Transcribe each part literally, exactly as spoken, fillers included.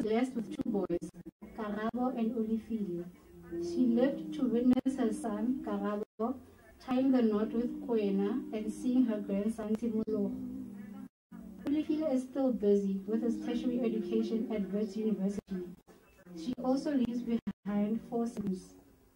blessed with two boys, Karabo and Olifile. She lived to witness her son, Karabo, tying the knot with Kwena and seeing her grandson, Timolo. Olifile is still busy with his tertiary education at Wits University. She also leaves behind four sons.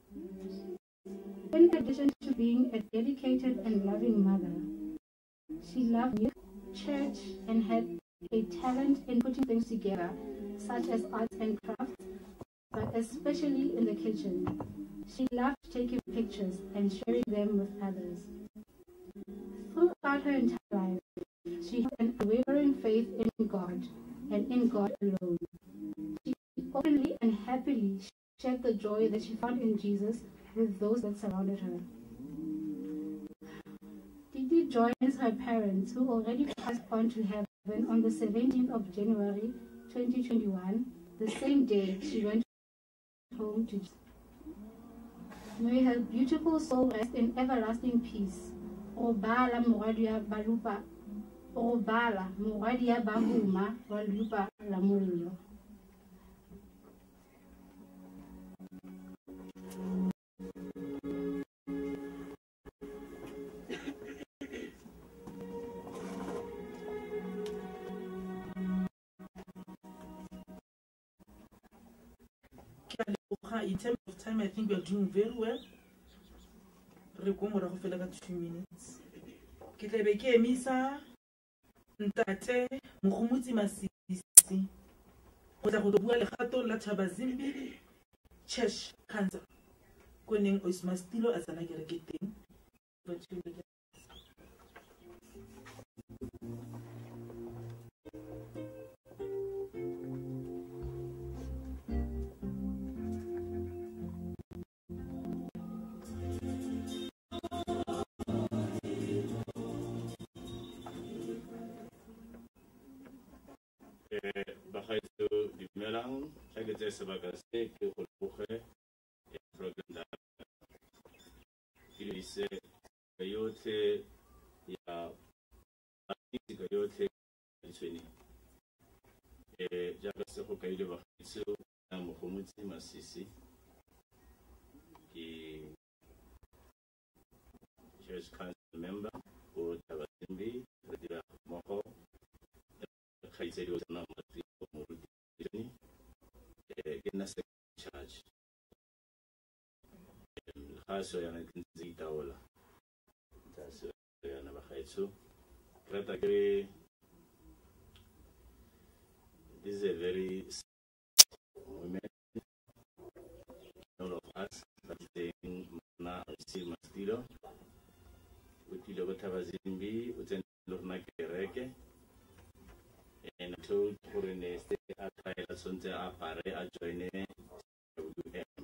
In addition to being a dedicated and loving mother, she loved youth, church, and had a talent in putting things together, such as arts and crafts, but especially in the kitchen. She loved taking pictures and sharing them with others. Throughout her entire life, she had an unwavering faith in God and in God alone. She openly and happily shared the joy that she found in Jesus with those that surrounded her. Didi joins her parents, who already passed on to heaven on the seventeenth of January twenty twenty-one, the same day she went home to Jesus. May her beautiful soul rest in everlasting peace. Obala Moradia Balupa, Obala Moradia Bahuma, Walupa Lamulio. In terms of time, I think we are doing very well. Re go mora go fela ka two minutes. Ke tlebe ke emisa ntate mogomotsi Masisi go tla go bua legato la Thabazimbi Church Council go neng Osmastilo a tsana kere ke teng. Sebaka se ke go loge e program ile se yote ya artist yote tsweni e jaaka se go kaile ba tso na mogomotsi Masisi ke church council member o Thabazimbi re dira mogo khaitsedi o tsana matri mo rutini in a charge. Haso yana kinzita ola. Taso yana bakhaitsu. Krata kere. This is a very women. All of us that saying na si mastilo. Utilo ko Thabazimbi uten lorna kereke. And I told Corine stay at Kaila Sunte Apare a join W M.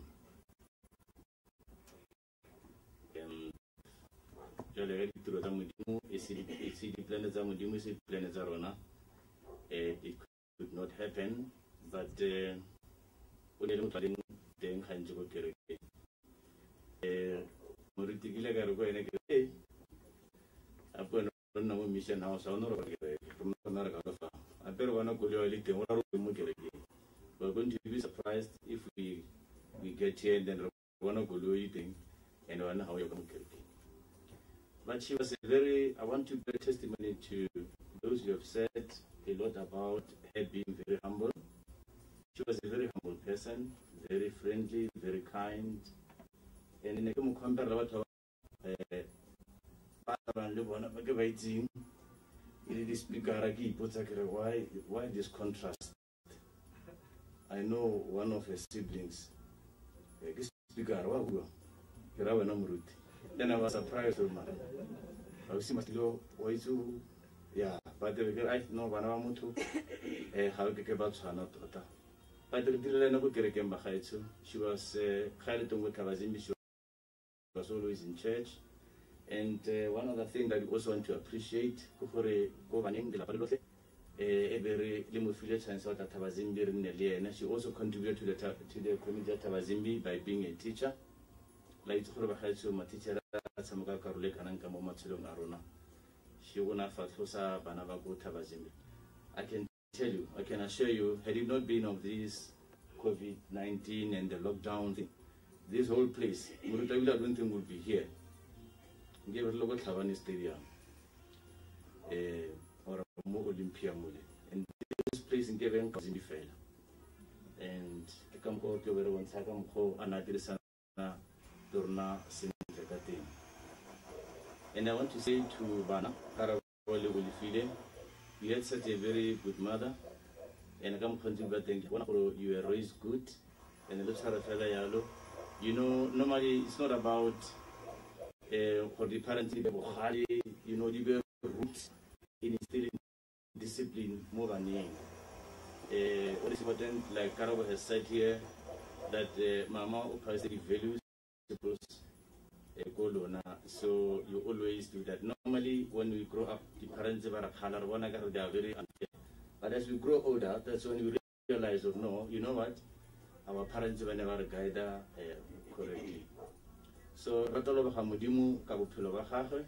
Um, Jolly to the Zamudimu, a city planet Zamudimu, planet Zarona. It could not happen, but we don't think then Hanjo Kereke. Muritigila Gargo and a upon a mission house honor from Naragafa. I better want to go to a little more. We're going to be surprised if we we get here and then want to go do eating and one how you're going to get. But she was a very, I want to bear testimony to those who have said a lot about her being very humble. She was a very humble person, very friendly, very kind. And in a compare about her, why why this contrast? I know one of her siblings. Then I was surprised with my I was still why to yeah, but the I know one of them to how to get about Sana. But the Dilana she was Khalitum with Thabazimbi, she was always in church. And uh, one other thing that we also want to appreciate, Kufore governing the Lapalote, a very limofiliate and South Thabazimbi in the she also contributed to the to the community of Thabazimbi by being a teacher. Like Hurbahachu, my teacher, Samuka Karulek and Ankamomatulum Aruna. She won a Fatosa Banavago Thabazimbi. I can tell you, I can assure you, had it not been of this COVID nineteen and the lockdown thing, this whole place, Murutabila, I don't think would be here. Give a local Havana Stadium uh, or more Olympia Mule. And this place in Gavin was in the fail. And I come to over one second, another sana, Dorna, Sinakatin. And I want to say to Bana, Karawale Wilfide, you had such a very good mother. And I come to thank you. You were raised good. And it looks like a you know, normally it's not about uh, for the parents, you know, the roots in instilling discipline more than young. Uh, what is important, like Karabo has said here, that uh, Mama opens the values, so you always do that. Normally, when we grow up, the parents are they are very unfair. But as we grow older, that's when we realize, oh no, you know what? Our parents were never guided uh, correctly. So, Ratolo Hamudimu, Kabupilo Bahahe,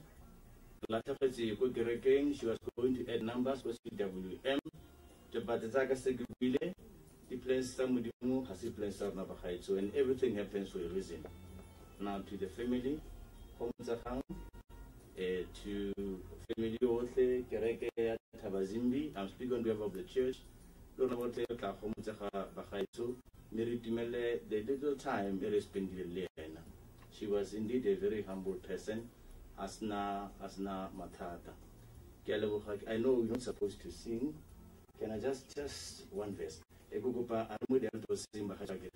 she was going to add numbers for C W M, the Batazaga Segubile, the place Samudimu, has the place of Nabahai. So, and everything happens for a reason. Now, to the family, Homzahang, uh, to family Othe, Kereke, Tabazimbi, I'm speaking on behalf of the church. Don't know what they are Bahai. The little time she was indeed a very humble person. Asna Asna Matata. I know you're not supposed to sing. Can I just just one verse? Egugupa Amudia to sing Bahajak.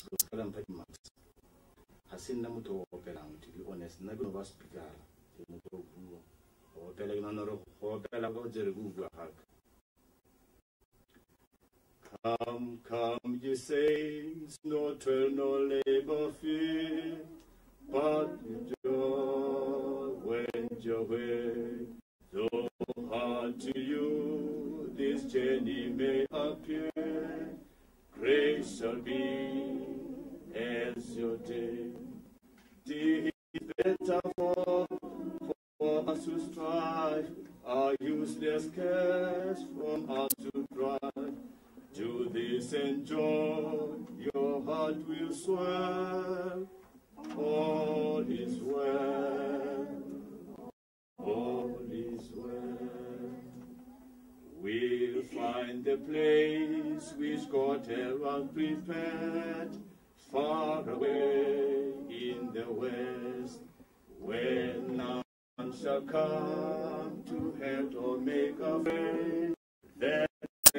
Hasin Namuto Operam, to be honest, Nagova speaker, or Pelagano or Pelago Jerugu. Come, come, ye saints, no toil, no labor fear, but joy went your way. Though hard to you this journey may appear, grace shall be as your day. It is better for, for us to strive, our useless cares from us to drive. Do this enjoy, your heart will swell. All is well, all is well. We'll find the place which God has prepared, far away in the west, where none shall come to help or make a friend. That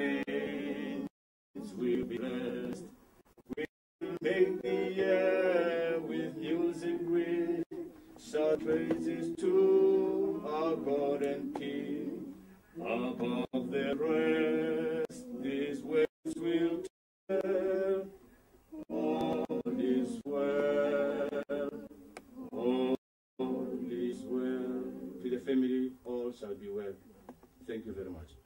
will be blessed. We'll make the air with music great, shout praises to our God and King. Above the rest, these words will tell, all is well, all is well. To the family, all shall be well. Thank you very much.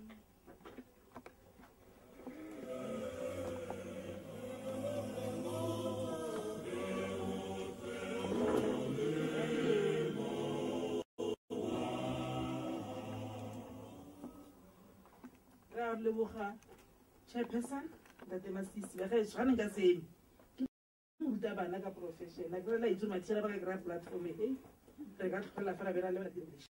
Leboga chairperson that they must see the running the same. Bana ka profession like la itse matshela ba ka grad platform e re ka tlhola fela bera le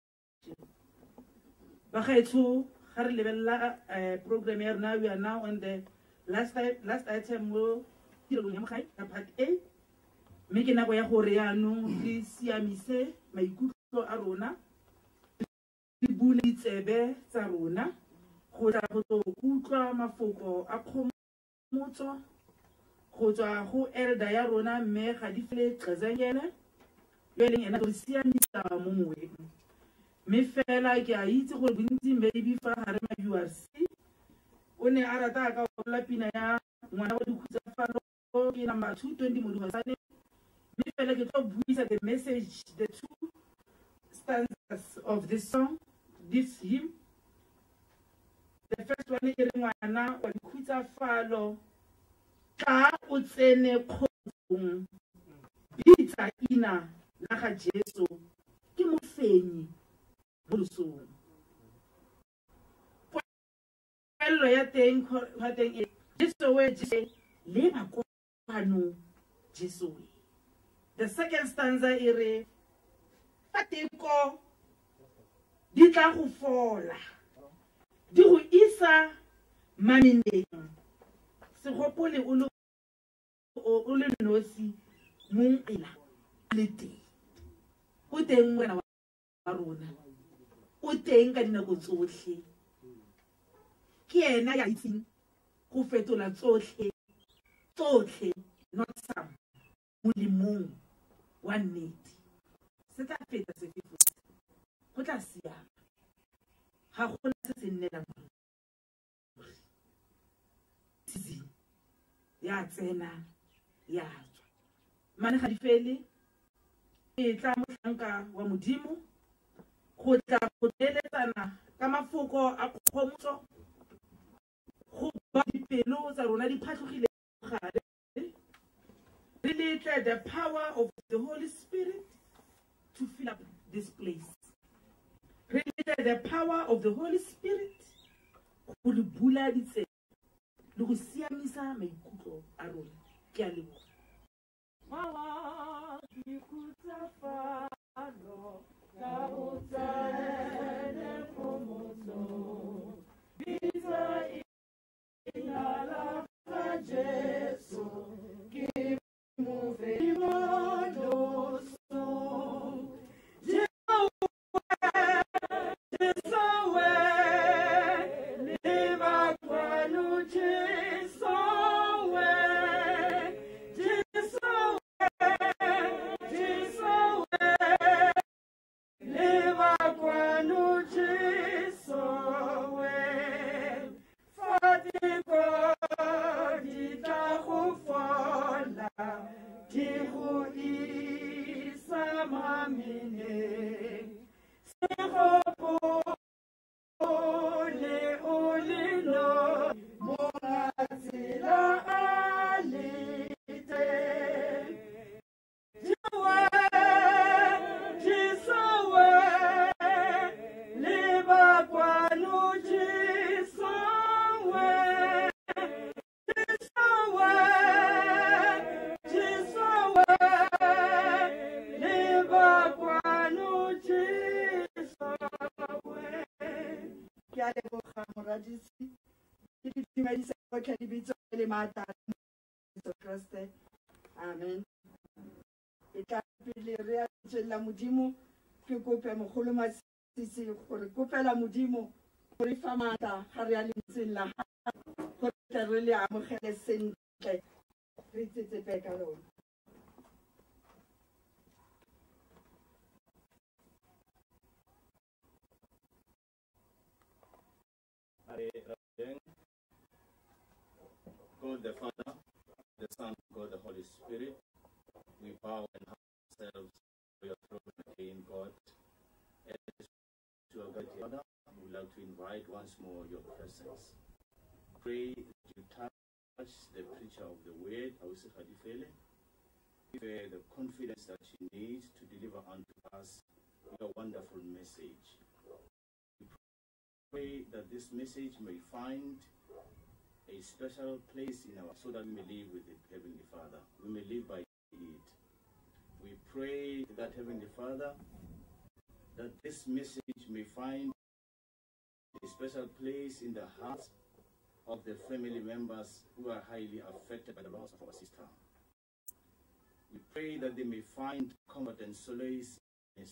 ba gaetso ga re lebella program ya rena. We are now on the last last item mo tirelong ya mogai ka part A, mme ke nako ya gore yaanong re siamise maikutlo a rona le bule tsebe tsa rona go tla go utlwa mafoko a khomotso go tswa go elder ya rona mme ga di fele tlazanyene yo leng ena go siamisa mo moeng. Mme fela ke a itse gore bontsi maybe fa gare ma U R C o ne a rata ka la pina ya ngwana go dikhutsa falo ke number two twenty mo dihosane. Mme fela ke tlo buisa the message, the two stanzas of this song, this hymn. The first one is ngwana wa dikhutsa falo ka o tsene khotong bitsa ina la ga Jesu ke mofenyi mo losong. Hello ya teng ha teng e Jesu we je le ba kwano Jesu we. The second stanza ire pateko di tla go fola di go isa mamineng se gopole o le o le nosi mong ela le teng o teng wena wa rona o teng ka dinako tsotlhe ke ena ya itseng go fetola tsotlhe tsotlhe not some molemong wa nnete se tla feta se fifo go tla siama ga go na se se nnelang season ya tsena ya tswa mane ga di fele e tla mohlanka wa modimo go tla go teletsana ka mafoko a kgomotso go ba dipelo tsa rona di phatlogile gare re letle the power of the Holy Spirit to fill up this place. Re letle the power of the Holy Spirit go le bula ditsela le go siamisa maikutlo a rona ke a leboga. Mama ikutafalo ka utsane pomoso biza inala ka Jesu ki move modo so Jesu Jesu liva kwanu Jesu Amen. Eta pele re a tsela modimo ke kope mogolo masisi gore kopela modimo gore fa mata ga re a lentseng la gore re le amogele sentle re tsetse peka lona. God the Father, the Son, God the Holy Spirit, we bow and humble ourselves for your throne again, God. As to our God, Father, we would like to invite once more your presence. Pray that you touch the preacher of the word, Ausi Hadifele. Give her the confidence that she needs to deliver unto us your wonderful message. We pray that this message may find a special place in our, so that we may live with it, Heavenly Father. We may live by it. We pray that, Heavenly Father, that this message may find a special place in the hearts of the family members who are highly affected by the loss of our sister. We pray that they may find comfort and solace in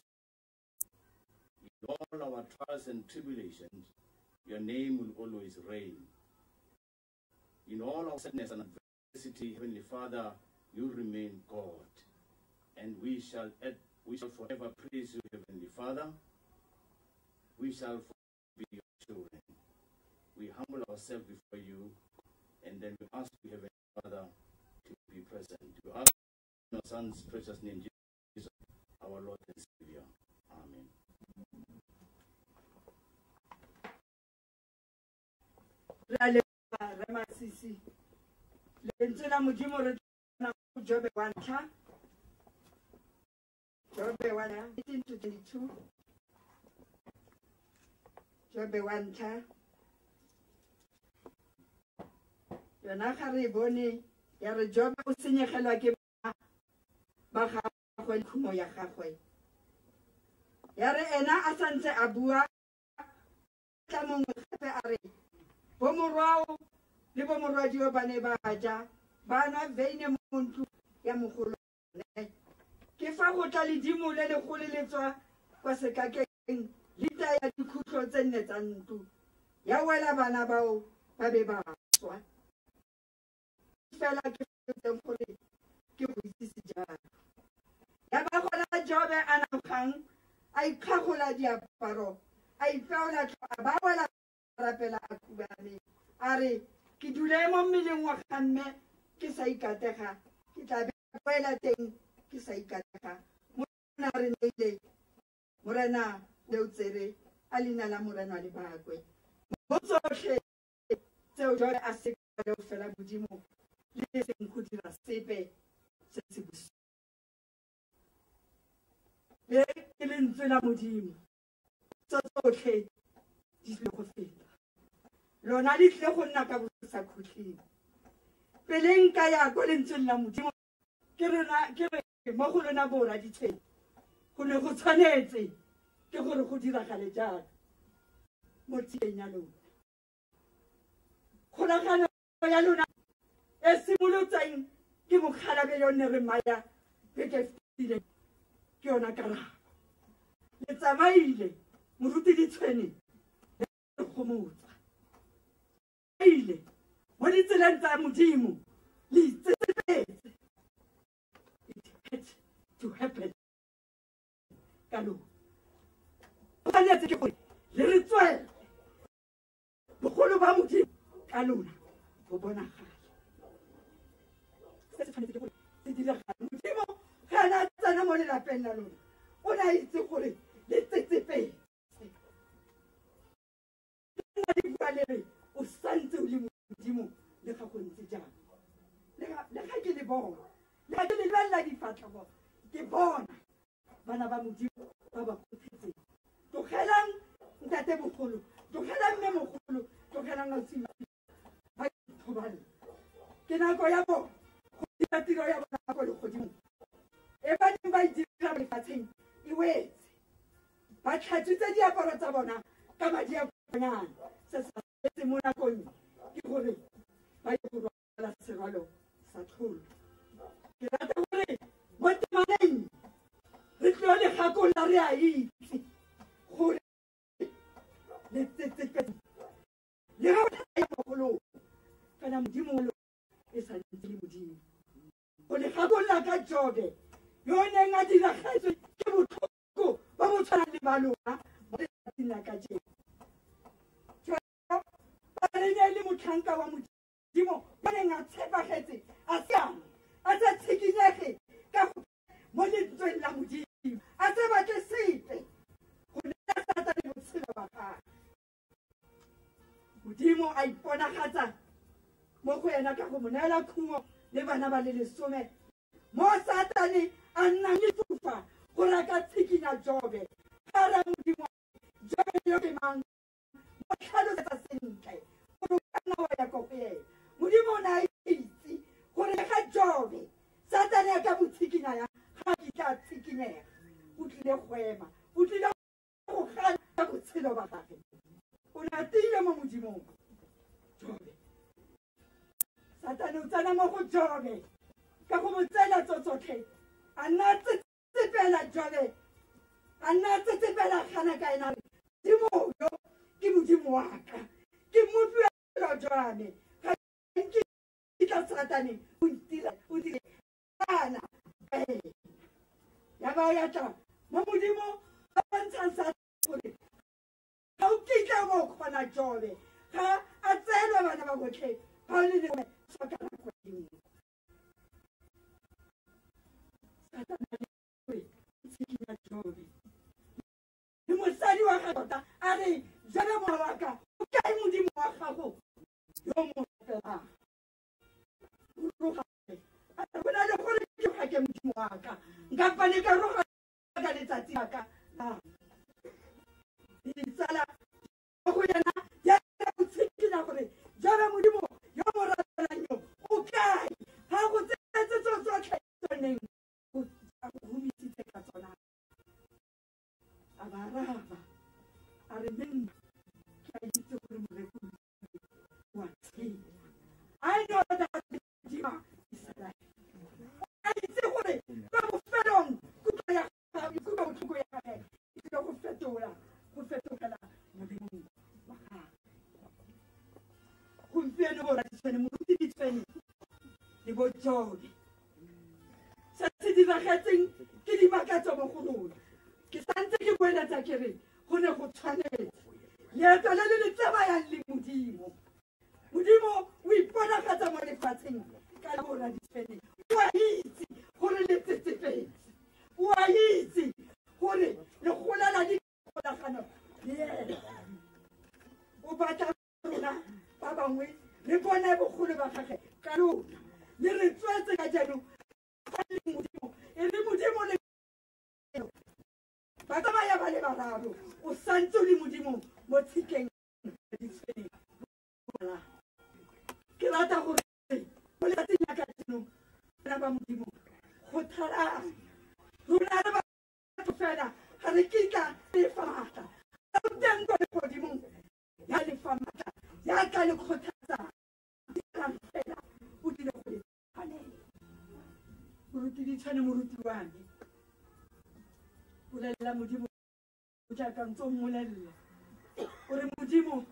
all our trials and tribulations. Your name will always reign. In all our sadness and adversity, Heavenly Father, you remain God, and we shall we shall forever praise you, Heavenly Father. We shall be your children. We humble ourselves before you, and then we ask you, Heavenly Father, to be present. We ask in your Son's precious name, Jesus, our Lord and Savior. Amen. Ramasisi lentela modimo re na Jobe one cha Jobe one eighteen to twenty-two Jobe one cha yona ga re bone ya re Jobe o senyegelwa ke ba gagwe le khumo ya gagwe ya re ena a santse a bua tla mongwe gape a re bo morwao le bo morwadi o bane ba ja ba nwa veine mo ntlu ya mogolo ke fa go tla le dimo le le go le tswa kwa sekakeng lita ya dikhutlo tse nne tsa ntlu ya wela bana bao ba be ba swa fela ke tseng gore ke go itse jalo ya ba gona Jobe a nagang a ikgagola diaparo a ipeola tlhoa ba wela rapela a kubane a re ke dule mo mmeleng wa gamme ke sa ikatega ke tla boela teng ke sa ikatega mona re neile morena le o tsere a leina la morena le bakwe mo tsotlhe tseo Jobe a se ka fela bodimo le seng go dira sepe se se busi le ke lentswe la modimo tsotlhe di tle go feta lona di tle go nna ka bosa khutleng pele nka ya go lentswe la modimo ke rena ke re mo go lona bora ditsheng go ne go tshwanetse ke gore go diragale jaaka mo tseng ya lona kgolagano ya lona e simolotseng ke mokgalabe yo ne re maya beke fitile ke yona karabo le tsamaile moruti ditshwene le gomotsa ile mo ditseleng tsa modimo le itsetsepetse it had to happen ka lona tshwanetse ke gore le re tswele bogolo ba modimo ka lona go bonagala se se tshwanetse ke gore se diragala modimo ga ana tsena mo lelapeng la lona o na itse gore le tsetsepetse nna di bua le re o santse o le modimo le ga go ntse jang le ga ke le bona le ga ke le lebelela difatlhego ke bona bana ba modimo ba ba kgothetseng tlogelang ntate mogolo tlogelang mme mogolo tlogelang ausi ba ithobale ke nako ya bona go dira tiro ya bona go le godimo e ba di ba dira lefatsheng e wetse ba tlhatswitse diaparo tsa bona ka madi a bonyana se sa se mo nakong ke gore ba ye go rwala serwalo sa tlholo ke rata gore mo temaneng re tlo le gakolla re a itse gore le tsetsepetse le ga o ya mogolo kana modimo e sa ntse le modimo go le gakolla ka Jobe yo neng a diragetswe ke botlhoko ba bo tshwana le ba lona mo letsatsing la kajeno ba re ne le motlhanka wa modimo ba neng a tshepagetse a siame a sa tshikinyege ka mo lentsweng la modimo a sa batle sepe go nna sata le botshelo ba gagwe modimo a iponagatsa mo go ena ka go mo neela khumo le bana ba le lesome mo satane a nnang le tufa gore a ka tshikinya Jobe ga ra modimo Jobe yo ke mang mo tlhalosetsa sentle gore o ka nna wa ya ko go ena modimo o ne a itse gore ga Jobe satane a ka mo tshikinya yang ga ke tla tshikinyega o tlile go ema o tlile go gana ka botshelo ba gagwe o ne a tiile mo modimong Jobe satane o tsena mo go Jobe ka go mo tsela tsotlhe a nna tsetsepela Jobe a nna tsetsepela gana ka ena modimo yo ke modimo wa ka ke mofuelo jwa me ga ke tla satane o ntila o dire kana ya ba ya tla mo modimo ba bontshang sa gore ga o kitla mo kgona Jobe ga a tselwa bana ba botlhe ba le le sa ka nako dingwe Jobe le mosadi wa gago a re Jobe mo wa ka o kae modimo wa gago yo mo pelang a bona le gore ke ga ke modimo wa ka nka pane ka roga ka letsatsi la ka di tsala go yena ya go tshikina gore Jobe modimo yo mo ratela Jobe se se diragetseng ke di makatso mo go lona ke santse ke boeletsa ke re go ne go tshwanetse leeto le le le tsamayang le modimo modimo o iponagatsa mo lefatsheng ka lora ditshwene o a itse gore le tsetsepetse o a itse gore le golela di golagano le ena o batla rona ba bangwe re bone bogolo ba gage ka lona le re tswetse ka jaanong modimo e le modimo le ba tsamaya ba le bararo o santse o le modimo mo tshikeng ditshweneng ke rata gore mo letsatsing ya kajeno bana ba modimo go tharang rona re batho fela ga re kitla le fa maatla ga o teng ko legodimong ya le fa maatla ya tla le kgothatsa dirang fela o dile go le tshwanela moruti di tshwane moruti wa me bolelela modimo o jaaka ntse o mmolelela gore modimo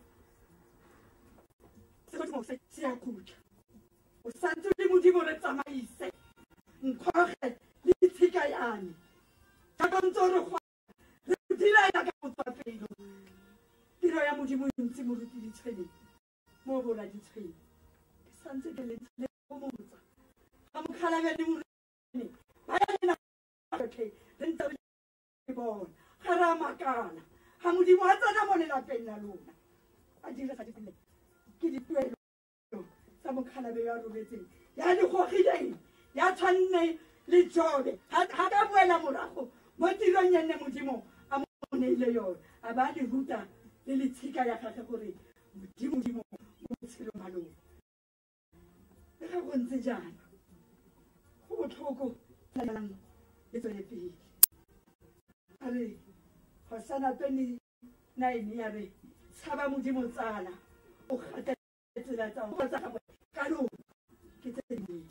segodimo se se ya kutla o santse le modimo re tsamaise nkgoge le ditshika yane jaaka ntse o re gwa re dira yaka motswapelo tiro ya modimo e ntse moruti ditshwene mo bola ditshwene ke santse ke le gomotsa ga mokgalabe le morene ba ya lena okay re ntse re bona ga re a makala ga modimo a tsena mo lelapeng la lona a direga dipele ke dituelo tsa mokgalabe ya robetseng ya digogileng ya tshwanne le Jobe ga ka boela morago mo tirong ya nne modimo a mo neile yone a ba le ruta le letshika ya gage gore modimo modimo mo botshelong ba lona le ga go ntse jaana go botlhoko lalang le tswele pele a re Hosana twenty nine ya re tshaba modimo tsala o gata tsela tsa go tsa gagwe ka lona ke tse dingwe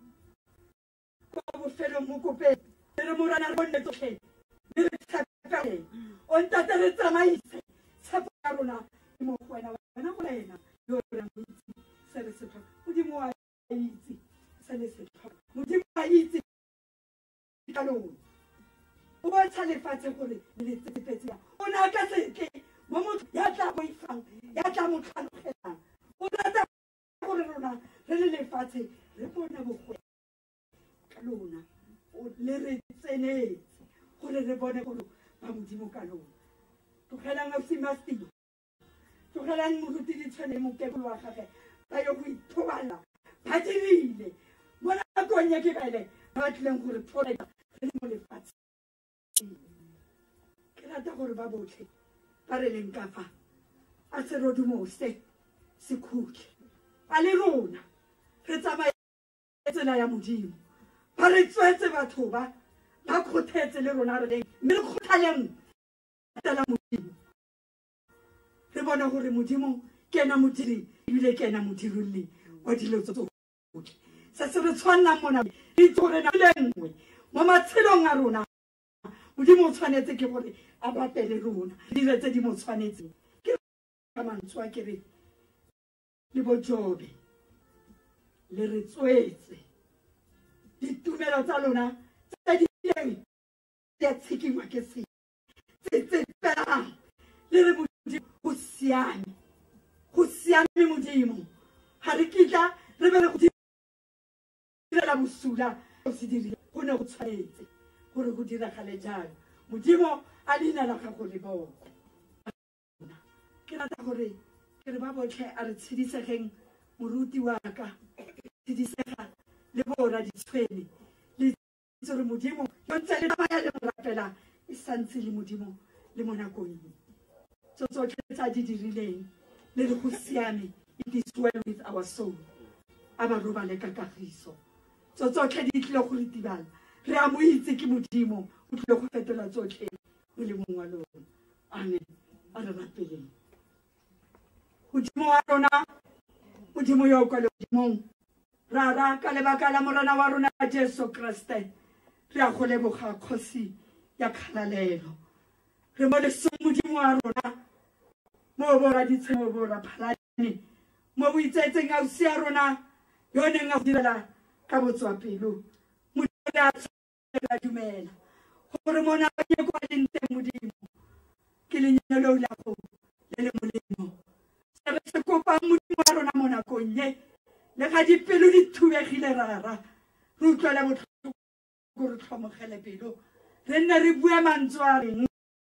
ba bofelo mo kope re mo rana re bonne tsotlhe le re tshepe o ntate re tsamaise tshepo ya rona mo go wena wena go wena yo re mo itse se re se tlhoka modimo wa itse se le se tlhoka modimo wa itse ka lona o ba tshalefatse gore le tsepetse o na ka seke mo motho ya tla go ifang ya tla mo tlhalogelang o rata gore rona re le lefatshe re bona bogwe ka lona o le re tsenetse gore re bone gore ba modimo ka lona tlogelang a simastilo tlogelang moruti ditshwane mokekolo wa gage ba yo go ithobala ba dirile mo nakong ya kebele ba tlileng gore phola re mo lefatshe ke rata gore ba botlhe ba re leng ka fa a se rodumose se khutle a le rona re tsamaye tsela ya modimo ba re tswetse batho ba ba kgothetse le rona re leng mme re kgothaleng tsela modimo re bona gore modimo ke ena modiri ebile ke ena modirolli wa dilo tsotlhe se se re tshwanang mona le tore na le nngwe mo matshelong a rona modimo o tshwanetse ke gore a bapele rona dire tse di mo tshwanetseng ke ka mantswe ke re le bo Jobe le re tswetse ditumelo tsa lona tse di leng ya tshikingwa ke se tse tse pelang le re modimo go siame go siame modimo ga re kitla re be re go direla bosula o se dirile go ne go tshwanetse gore go diragale jalo modimo a leina la gago le bona ke rata gore ke re ba botlhe a re tshedisegeng moruti wa ka tshedisega le bona ditshwene le itse gore modimo yo ntse le tsamaya le morapela e santse le modimo le mo nakong tso tsotlhe tsa di dirileng le re go siame it is well with our soul a ba robale ka kagiso tso tsotlhe di tlile go re tibala re a mo itse ke modimo o tlile go fetola tsotlhe mo le mong wa lona amen a re rapeleng modimo wa rona modimo yo kwa le modimong ra ra ka lebaka la morana wa rona Jesu Kriste re a go leboga kgosi ya kgalalelo re mo le modimo wa rona mo bora ditshemo mo bora phalane mo bo itsetseng a usia rona yo neng a direla ka botswapelo modimo le a tshela dumela gore mona ba ye kwa lente modimo ke lenyalo la go le le molemo se re se kopa modimo wa rona mona konye le ga dipelo di thubegile rara re utlwela botlhoko gore tlhomogele pelo re nne re bue mantswe a reng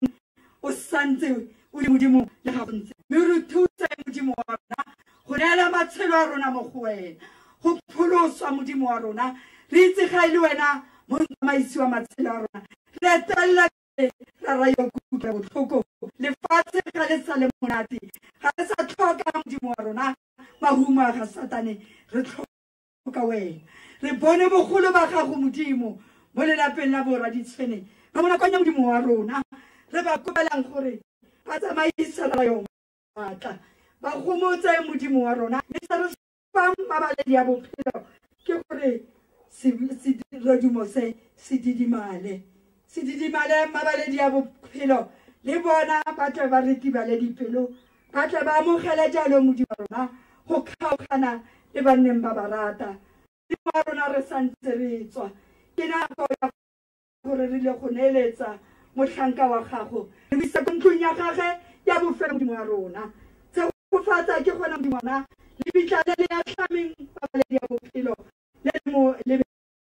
o santse o le modimo le ga bontse mme re thuse modimo wa rona go neela matshelo a rona mo go wena go pholoswa modimo wa rona re itse ga e le wena motsamaisi wa matshelo a rona re etelela ra ra yo kutlwa botlhoko lefatshe ga le sa le monate ga re sa tlhoka modimo wa rona mahumo a ga satane re tlhoka wena re bone bogolo ba gago modimo mo lelapeng la borra ditshwene ba mona kwa modimo wa rona re ba kopelang gore ba tsamaisa ra yo matla ba gomotse modimo wa rona le sa re fang mabaledi ya bophelo ke gore se redimo se se didimale se didimale mabaledi ya bophelo le bona ba tle ba re tibale dipelo ba tle ba amogele jalo modimo wa rona go kgaogana le banneng ba barata modimo wa rona re santse re tswa ke nako ya gore re le go neeletsa motlhanka wa gago re isa ko ntlong ya gage ya bofelo modimo wa rona tshegofatsa ke gona modimo wana le bitlale le ya tlhameng babaledi ya bophelo le mo le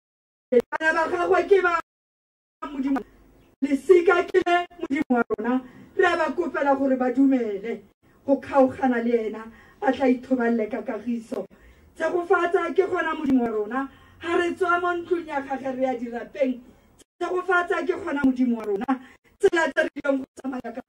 bana ba gagwe ke ba modimo lesika ke le modimo wa rona re ba kopela gore ba dumele go kgaogana le ena a tla ithoballe ka kagiso tshegofatsa ke gona modimo wa rona ha re tswa mo ntlong ya gage re ya dirapeng tshegofatsa ke gona modimo wa rona tsela tse re dileng go tsamaya ka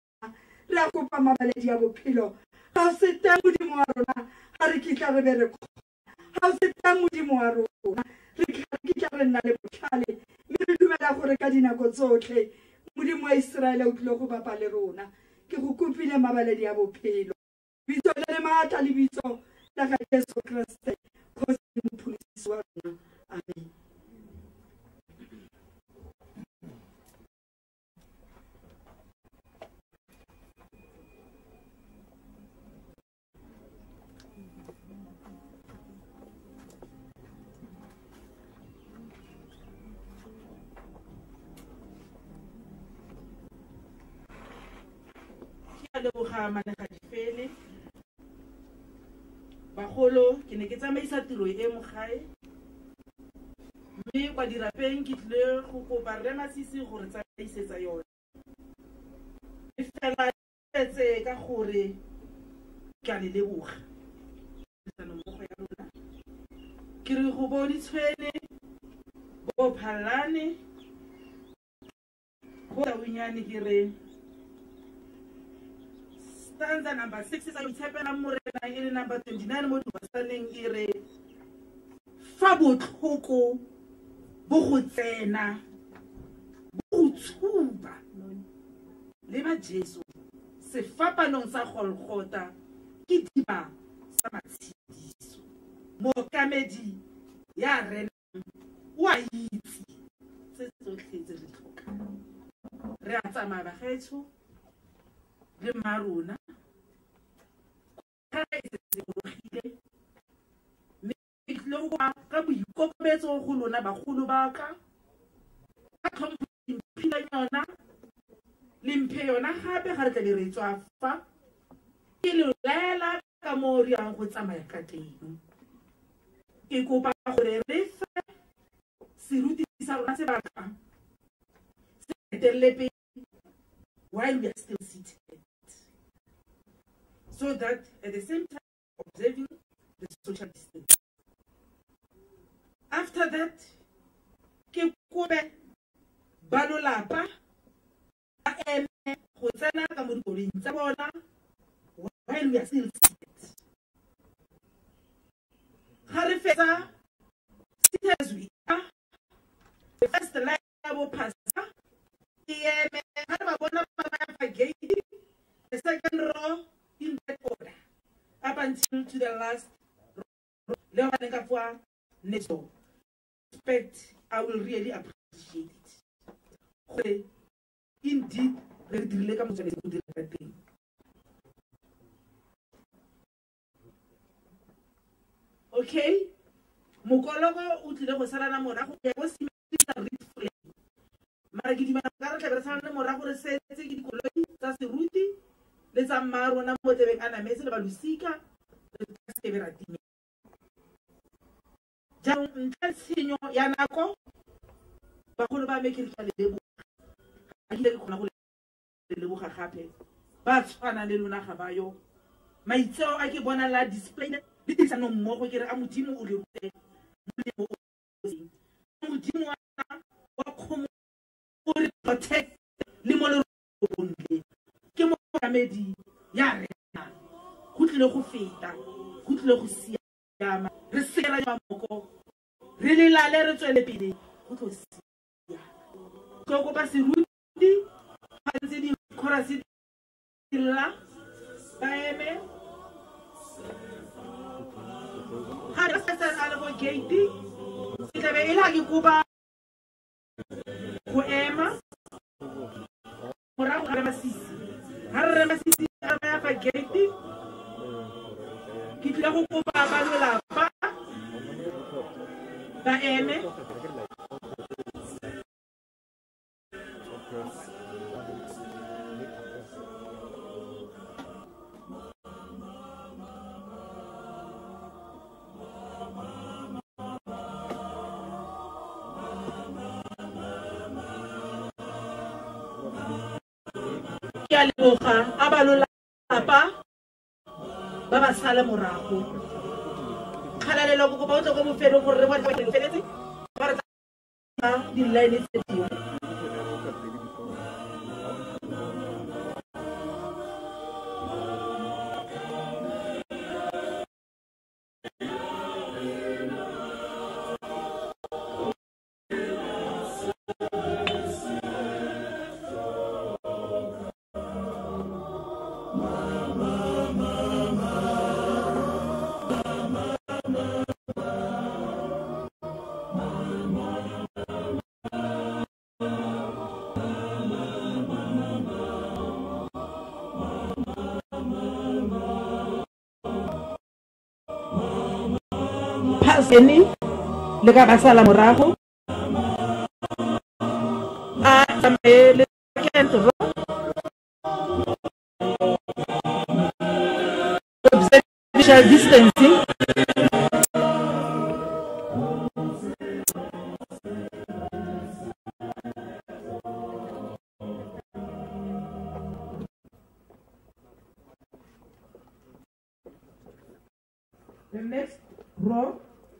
re a kopa mabaledi ya bophelo ga o se teng modimo wa rona ga re kitla re be re ga o se teng modimo wa rona re kitla re nna le botlhale mme re dumela gore ka dinako tsotlhe modimo wa Israele o tlile go bapa le rona ke go kopile mabaledi ya bophelo bitso le le maatla le bitso la ga Jesu Kriste kgosi mopholosi wa rona amen. manega difele bagolo ke ne ke tsamaisa tiro e mo gae mme kwa dirapeng ke tlile go kopa rre Masisi gore tsamaisetsa yone e fela etse ka gore ke a le leboga mmogo ya rona ke re go bo ditshwene bo phalane bo tawinyane ke re stanza number six is a utshepela morena e number twenty-nine mo dibasaneng e re fa botlhoko bo go tsena bo go tshuba le ba Jesu sefapanong sa Golgotha ke diba sa matshidiso mookamedi ya rena wa itse se tsotlhe tse re tlhoka re a tsamaya bagaetsho le marona ka se gologile mme ke tlile go ka boikokobetso go lona bagolo ba ka ka tlhompho mpila yona le mphe yona gape ga re tla le re tswa fa ke le lela ka mo re yang go tsamaya ka teng ke kopa gore re fe seruti sa rona se batla se etelele while we are still seated, so that at the same time observing the social distance. After that, ke kope balolapa ba eme go tsena ka mo dikolong tsa bona while we are still seated. Ga re fetsa as we are, the first line of pastor eme ga ba bona ba gate, the second row in that order up until to the last row. Next door. Respect, I will really appreciate it. Indeed, thing. Okay? mokoloko o tlile go salana morago ya go simisa read frame mara ke dimana ka re tla be re salana morago re setse ke dikoloi tsa seruti le tsa mmarona mo tebeng a nametse le balosika re ka se be ratime jaanong ntle tshenyo ya nako bagolo ba me ke re ka leboga a ke kgona go leboga gape ba tshwana le lona ga ba yo maitseo a ke bona la display le tirisano mmogo ke re a modimo o le rute molemo o seng modimo wa kgomo o re protect le mo le bontle ke mo kamedi ya rena go tlile go feta go tlile go siama re sera ya moko re le la le re tswele pele go tlo sia go go ba se ruti ga ntse di chorus di la ba eme ha re sa sa le go gate ke tla be e la ke kuba go ema morago ga masisi ha re masisi a ba ya ba gate ke tla go kuba ba lo la ba ba eme ke a leboga a ba lo la ba ba ba sala morago khalalelo go ba o tlo go mofelo gore re bona re feletse ba re tsa di line tse dingwe paseni le ka ba sala morago a tsamaye le kentro social distancing the next row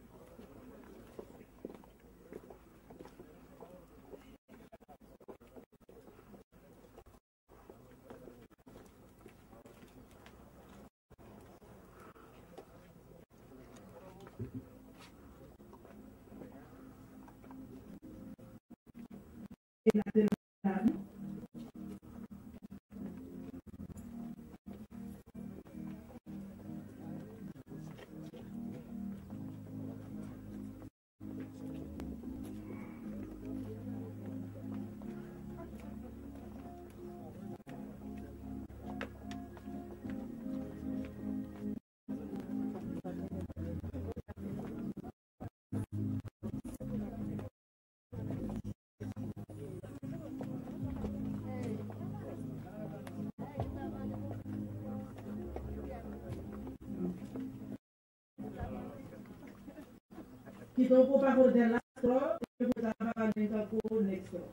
kita ocupa por the last row e poi stava nel capo next row.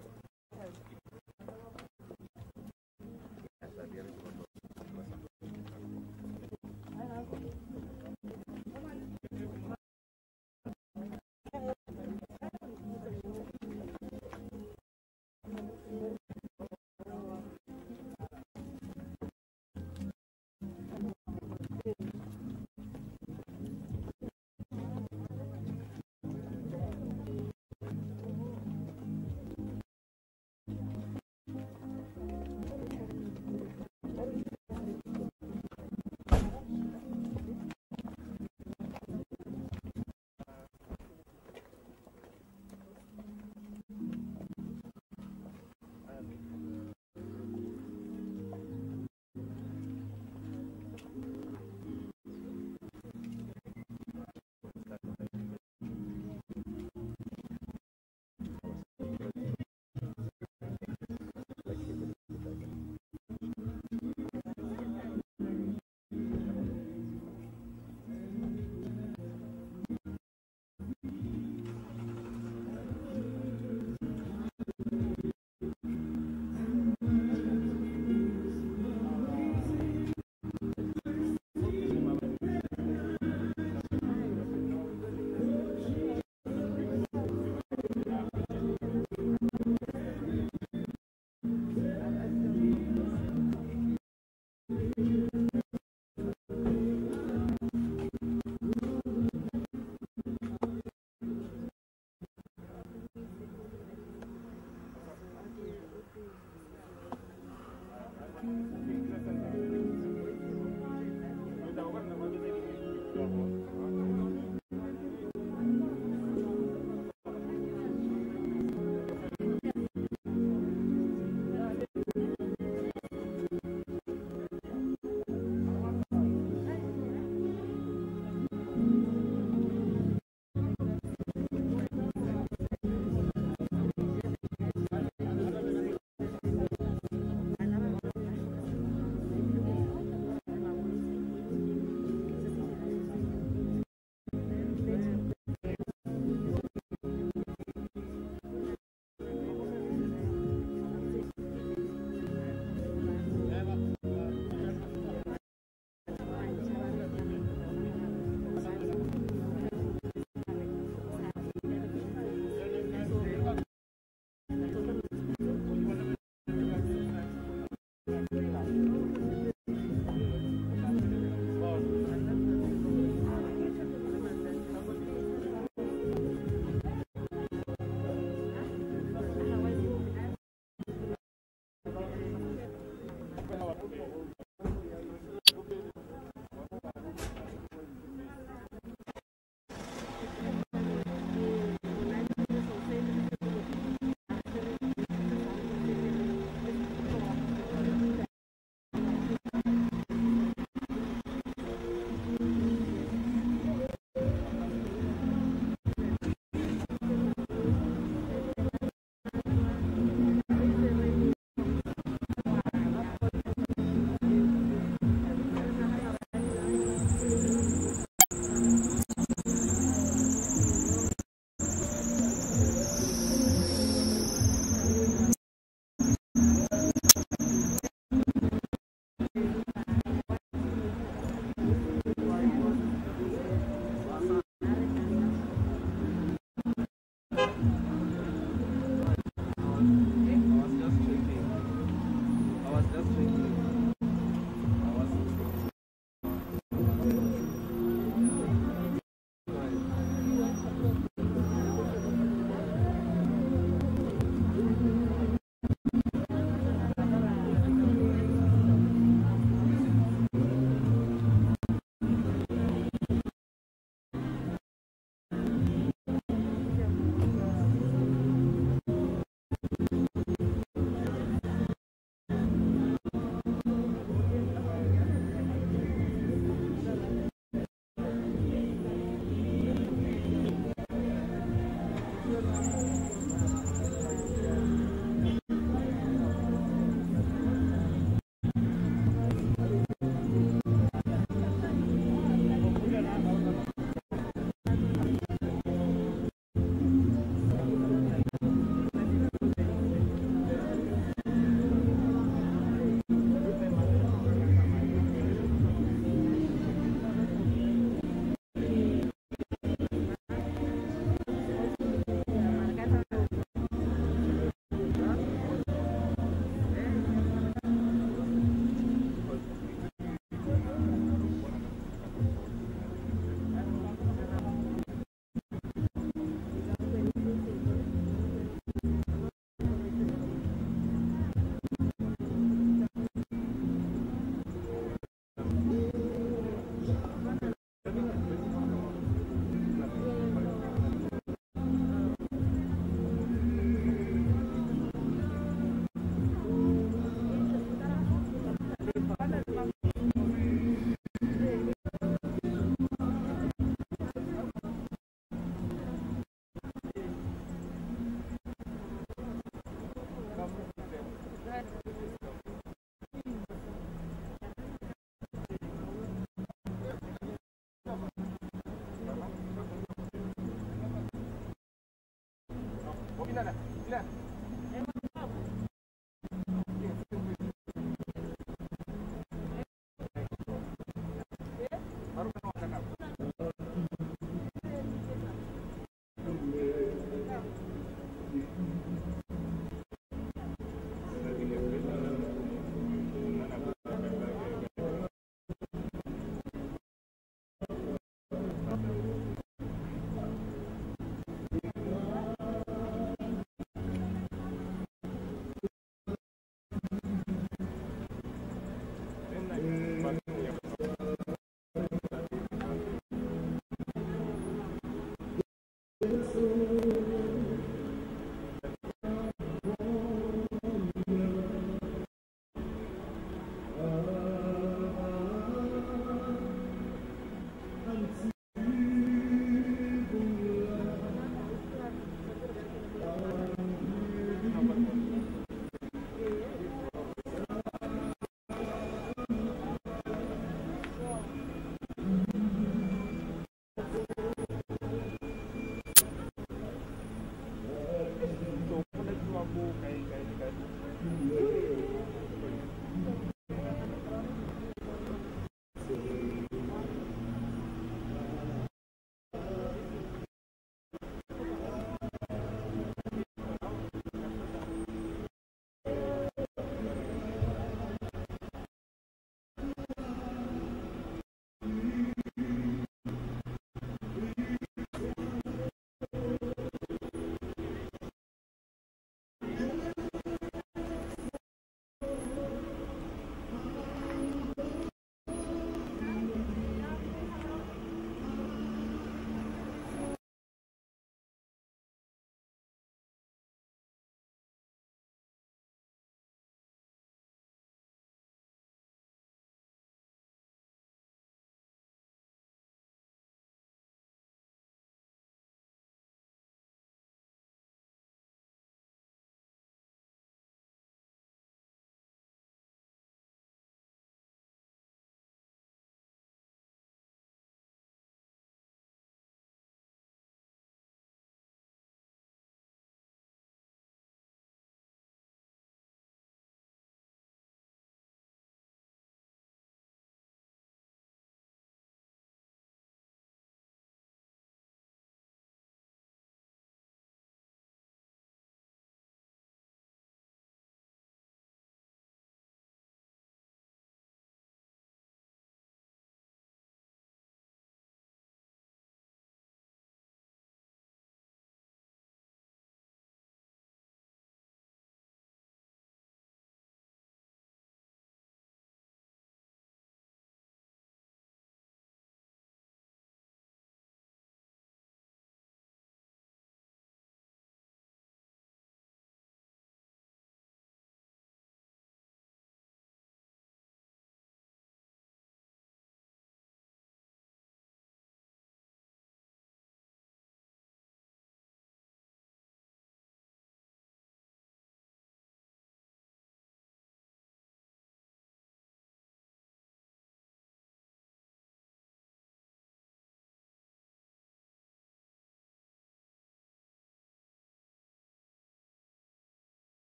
Thank you.